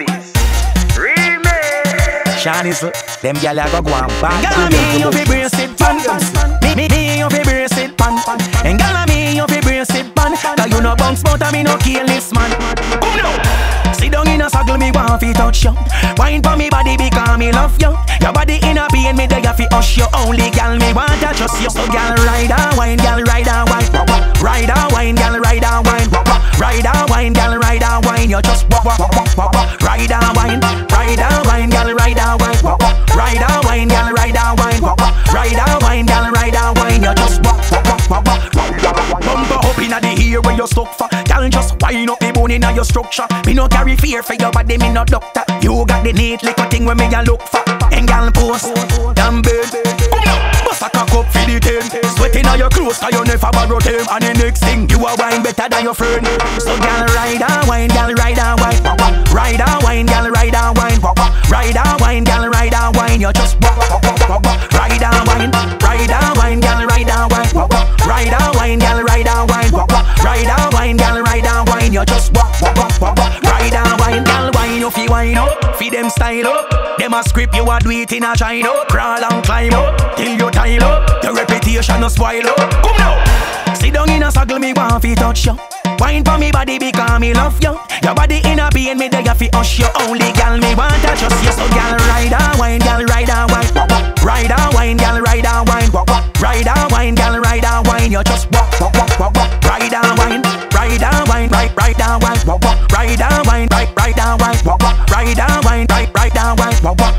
Monstapiece. Remix. Shanice, them gyal a go and bad. Gyal me you fi brace it pan. Me you fi brace it pan. And gyal me you fi brace it pan. 'Cause you no bounce but me no kill this man. Come now. Sit down in a circle, me want fi touch you. Wine for me body because me love you. Your body in a pain, me there fi hush you. Only gal me want to trust you. So gal ride and wine, gal ride and wine. Ride and wine, gal ride and wine. Ride and wine, gal ride and wine. You just ride and wine, ride and wine, gal ride and wine. Ride and wine, gal ride and wine. Ride and wine, gal ride and wine. You just bumper up inna the ear where you stuck for. Gal just wind up the bone inna your structure. Me no carry fear for your body, me no doctor. You got the neat little thing where me a look for. And gal post, damn bed. Come now, bust a cock up for the 10. Sweat inna your clothes 'cause you never borrow them. And the next thing, you a wine better than your friend. So gal ride and wine, gal ride and wine. Ride and wine, gal ride and wine. Ride and wine, gal ride and wine. You just ride and wine, ride and wine, gal ride and wine. Ride and wine, gal ride and wine. Ride and wine, gal ride and wine. You just ride and wine, gal wine. You fi wine up, fi them style up. Them a script, you a do it in a China. Crawl and climb up till you tile up. Your reputation no spoil up. Come now, sit down in a circle, me want fi touch you. Wine for me body because me love you. Your body in a pain, me there fi hush you. Only gal me want to trust you. So gal ride and wine, gal ride and wine. Ride and wine, gal ride and wine. Ride and wine, gal ride and wine. You just ride and wine, ride and wine, ride and wine. Ride and wine, ride and wine. Ride and wine, ride and wine.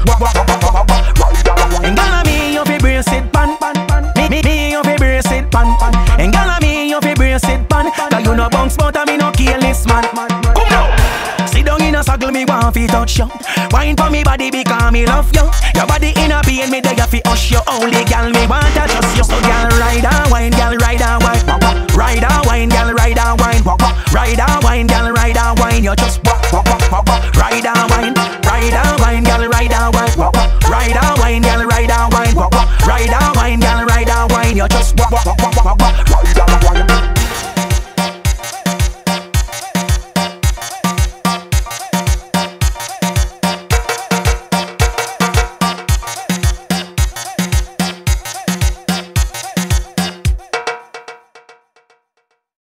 And gal me you fi brace it pan. Me you fi brace it pan. And gal me you fi brace it pan. 'Cause you no bounce but me no kill this man. Come now, sit down in a circle, me want fi touch you. Wine for me body because me love you. Your body in a pain, me there fi hush you. Only gal me want to trust you. So gal ride and wine, gal ride and wine. Ride and wine, gal ride and wine. Ride and wine, gal ride and wine. You just ride and wine.